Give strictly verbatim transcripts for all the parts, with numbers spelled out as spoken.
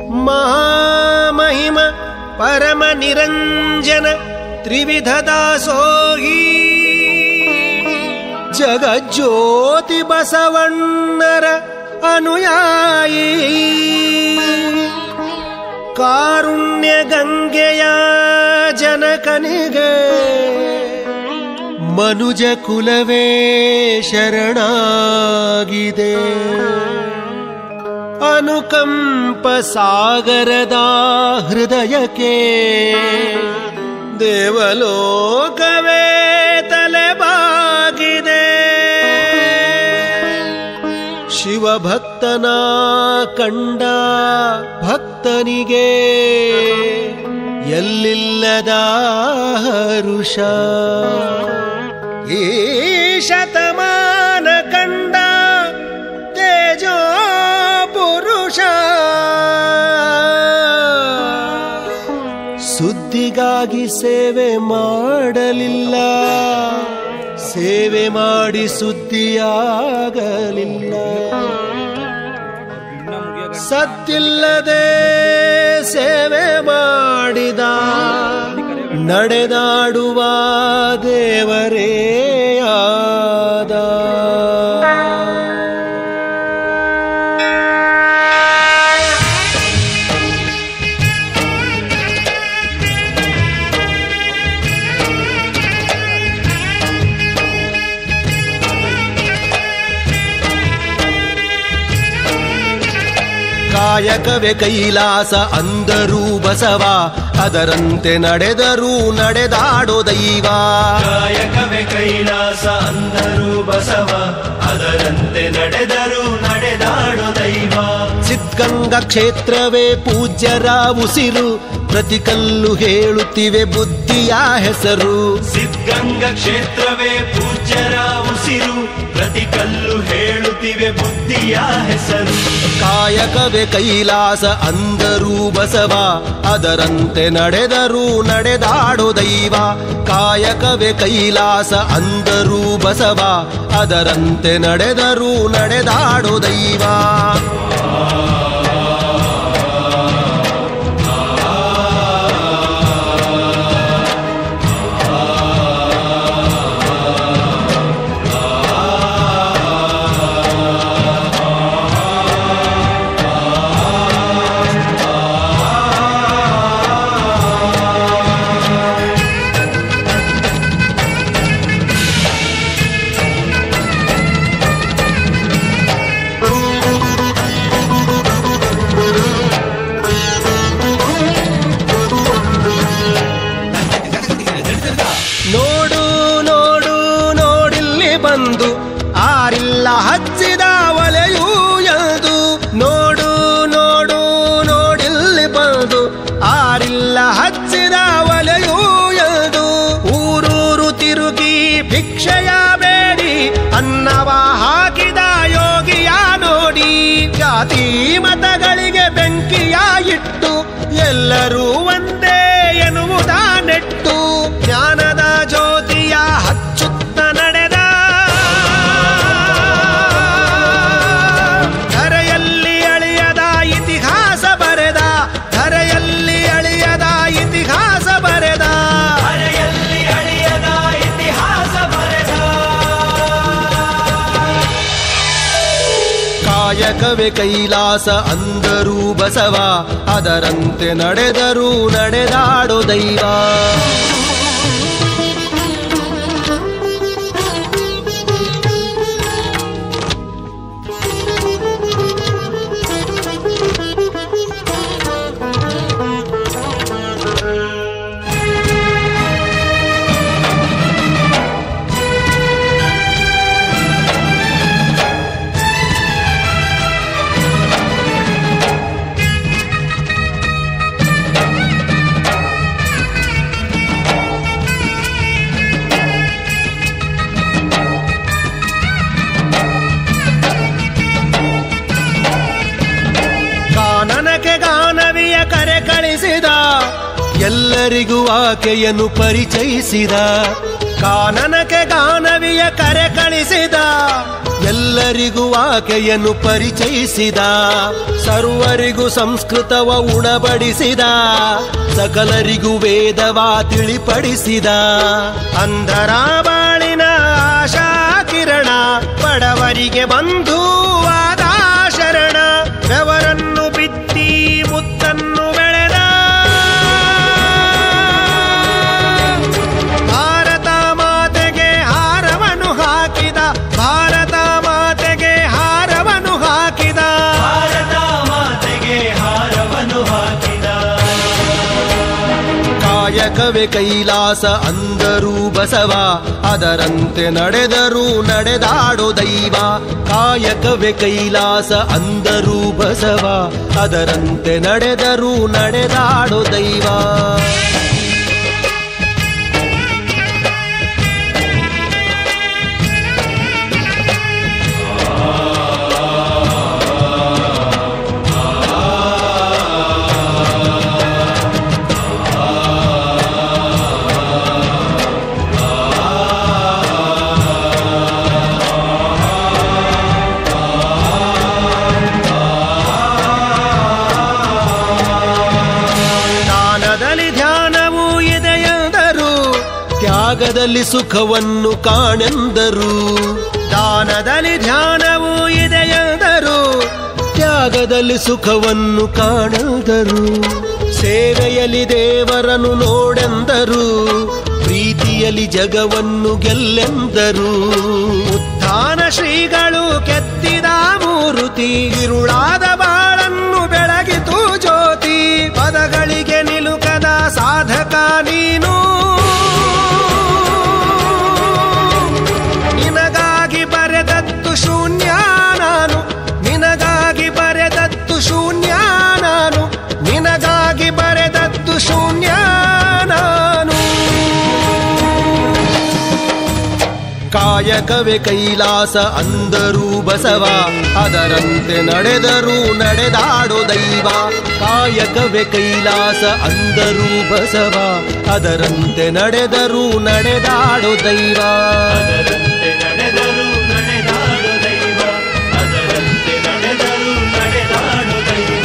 ಮಹಾಮಹಿಮ ಪರಮ ನಿರಂಜನ ತ್ರಿವಿಧ ದಾಸೋಹಿ ಜಗಜ್ಯೋತಿ ಬಸವಣ್ಣರ ಅನುಯಾಯಿ ಕಾರುಣ್ಯ ಗಂಗೆಯ ಜನಕನಿಗೆ ಮನುಜ ಕುಲವೇ ಶರಣಾಗಿದೆ. ಅನುಕಂಪ ಸಾಗರದ ಹೃದಯಕ್ಕೆ ದೇವಲೋಕವೇ ತಲೆಬಾಗಿದೆ. ಶಿವಭಕ್ತನ ಕಂಡ ಭಕ್ತನಿಗೆ ಎಲ್ಲಿಲ್ಲದ ಹರುಷ. ಈ ಶತಮಾನ ಕಂಡ ತೇಜೋ ಪುರುಷ ಸುದ್ದಿಗಾಗಿ ಸೇವೆ ಮಾಡಲಿಲ್ಲ, ಸೇವೆ ಮಾಡಿ ಸುದ್ದಿಯಾಗಲಿಲ್ಲ. ಸತ್ತಿಲ್ಲದೆ ಸೇವೆ ಮಾಡಿದ ನಡೆದಾಡುವ ದೇವರೇ ಆದ. ಕಾಯಕವೇ ಕೈಲಾಸ ಅಂದರೂ ಬಸವ, ಅದರಂತೆ ನಡೆದರೂ ನಡೆದಾಡೋ ದೈವ. ಕಾಯಕವೇ ಕೈಲಾಸ ಅಂದರೂ ಬಸವ, ಅದರಂತೆ ನಡೆದರೂ ನಡೆದಾಡೋ ದೈವ. ಸಿದ್ಧಗಂಗಾ ಕ್ಷೇತ್ರವೇ ಪೂಜ್ಯರ ಉಸಿರು, ಪ್ರತಿ ಕಲ್ಲು ಹೇಳುತ್ತಿವೆ ಬುದ್ಧಿಯ ಹೆಸರು. ಸಿದ್ಧಗಂಗಾ ಕ್ಷೇತ್ರವೇ ಪೂಜ್ಯರ ಉಸಿರು, ಪ್ರತಿ ಕಲ್ಲು ಹೇಳುತ್ತಿವೆ ಬುದ್ಧಿಯ ಹೆಸರು. ಕಾಯಕವೇ ಕೈಲಾಸ ಅಂದರೂ ಬಸವ, ಅದರಂತೆ ನಡೆದರೂ ನಡೆದಾಡೋ ದೈವ. ಕಾಯಕವೇ ಕೈಲಾಸ ಅಂದರೂ ಬಸವ, ಅದರಂತೆ ನಡೆದರೂ ನಡೆದಾಡೋ ದೈವ. ಆರಿಲ್ಲ ಹಚ್ಚಿದ ಒಲೆಯೂ ಎಂದು ನೋಡು ನೋಡು ನೋಡಿಲ್ಲಿ ಬಂದು, ಆರಿಲ್ಲ ಹಚ್ಚಿದ ಒಲೆಯೂ ಎಂದು ಊರೂರು ತಿರುಗಿ ಭಿಕ್ಷೆಯ ಬೇಡಿ ಅನ್ನವ ಹಾಕಿದ ಯೋಗಿಯ ನೋಡಿ. ಜಾತಿ ಮತಗಳಿಗೆ ಬೆಂಕಿಯ ಇಟ್ಟು ಎಲ್ಲರೂ ಒಂದೇ ಎನ್ನುವುದ ನೆಟ್ಟು ಜ್ಞಾನದ ಜ್ಯೋತಿಯ ಹಚ್ಚುತ್ತ ನಡೆದ. ಧರೆಯಲ್ಲಿ ಅಳಿಯದ ಇತಿಹಾಸ ಬರೆದ, ಧರೆಯಲ್ಲಿ ಅಳಿಯದ ಇತಿಹಾಸ ಬರೆದ, ಧರೆಯಲ್ಲಿ ಅಳಿಯದ ಇತಿಹಾಸ ಬರೆದ. ಕಾಯಕವೇ ಕೈಲಾಸ ಅಂದರೂ ಬಸವ, ಅದರಂತೆ ನಡೆದರೂ ನಡೆದಾಡೋ ದೈವ. ಕರೆ ಕಳಿಸಿದ ಎಲ್ಲರಿಗೂ ಆಕೆಯನ್ನು ಪರಿಚಯಿಸಿದ. ಕಾನನಕ್ಕೆ ಗಾನವಿಯ ಕರೆ ಕರೆ ಕಳಿಸಿದ ಎಲ್ಲರಿಗೂ ಆಕೆಯನ್ನು ಪರಿಚಯಿಸಿದ ಸರ್ವರಿಗೂ ಸಂಸ್ಕೃತವ ಉಣಬಡಿಸಿದ ಸಕಲರಿಗೂ ವೇದವ ತಿಳಿಪಡಿಸಿದ ಅಂಧರ ಬಾಳಿನ ಆಶಾ ಕಿರಣ ಬಡವರಿಗೆ ಬಂಧುವಾದ ಶರಣ ಬೆವರನ್ನು ಬಿತ್ತಿ ಮುತ್ತನ್ನು ಬೆಳೆದ ಭಾರತ ಮಾತೆಗೆ ಹಾರವನ್ನು ಹಾಕಿದ ಭಾರತ ಮಾತೆಗೆ ಹಾರವನ್ನು ಹಾಕಿದ ಭಾರತ ಮಾತೆಗೆ ಹಾರವನ್ನು ಹಾಕಿದ ಕಾಯಕವೇ ಕೈಲಾಸ ಅಂದರು ಬಸವ ಅದರಂತೆ ನಡೆದರೂ ನಡೆದಾಡೋ ದೈವ ಕಾಯಕವೇ ಕೈಲಾಸ ಅಂದರು ಬಸವ ಅದರಂತೆ ನಡೆದರೂ ನಡೆದಾಡೋ ದೈವ ತ್ಯಾಗದಲ್ಲಿ ಸುಖವನ್ನು ಕಾಣೆಂದರು ದಾನದಲ್ಲಿ ಧ್ಯಾನವೂ ಇದೆಯೆಂದರು ತ್ಯಾಗದಲ್ಲಿ ಸುಖವನ್ನು ಕಾಣೆಂದರು ಸೇವೆಯಲ್ಲಿ ದೇವರನ್ನು ನೋಡೆಂದರು ಪ್ರೀತಿಯಲ್ಲಿ ಜಗವನ್ನು ಗೆಲ್ಲೆಂದರು ಉತ್ಥಾನ ಶ್ರೀಗಳು ಕೆತ್ತಿದ ಮೂರುತಿ ಇರುಳಾದ ಬಾಳನ್ನು ಬೆಳಗಿತು ಜ್ಯೋತಿ ಪದಗಳಿಗೆ ನಿಲುಕದ ಸಾಧಕ ನೀನು ನಿನಗಾಗಿ ಬರೆದತ್ತು ಶೂನ್ಯ ನಾನು ನಿನಗಾಗಿ ಬರೆದತ್ತು ಶೂನ್ಯ ನಾನು ನಿನಗಾಗಿ ಬರೆದತ್ತು ಶೂನ್ಯ ನಾನು ಕಾಯಕವೇ ಕೈಲಾಸ ಅಂದರು ಬಸವ ಅದರಂತೆ ನಡೆದರೂ ನಡೆದಾಡೋ ದೈವ ಕಾಯಕವೇ ಕೈಲಾಸ ಅಂದರು ಬಸವ ಅದರಂತೆ ನಡೆದರೂ ನಡೆದಾಡೋ ದೈವ ಅದರಂತೆ ನಡೆದರೂ ನಡೆದಾಡೋ ದೈವ ಅದರಂತೆ ನಡೆದರೂ ನಡೆದಾಡೋ ದೈವ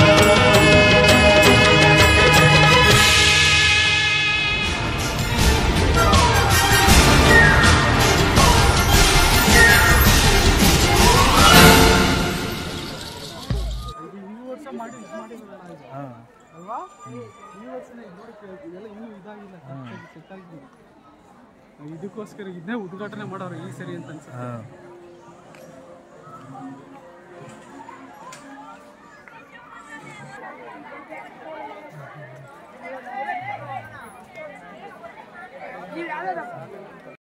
ಅಲ್ವಾ ಈ ವರ್ಷನೇ ಇದೆಲ್ಲ ಇನ್ನೂ ಇದಾಗಿಲ್ಲ ಸೆಟ್ ಆಗಿಲ್ಲ ಇದಕ್ಕೋಸ್ಕರ ಇದನ್ನೇ ಉದ್ಘಾಟನೆ ಮಾಡೋರು ಈ ಸರಿ ಅಂತ ಅನ್ಸುತ್ತೆ You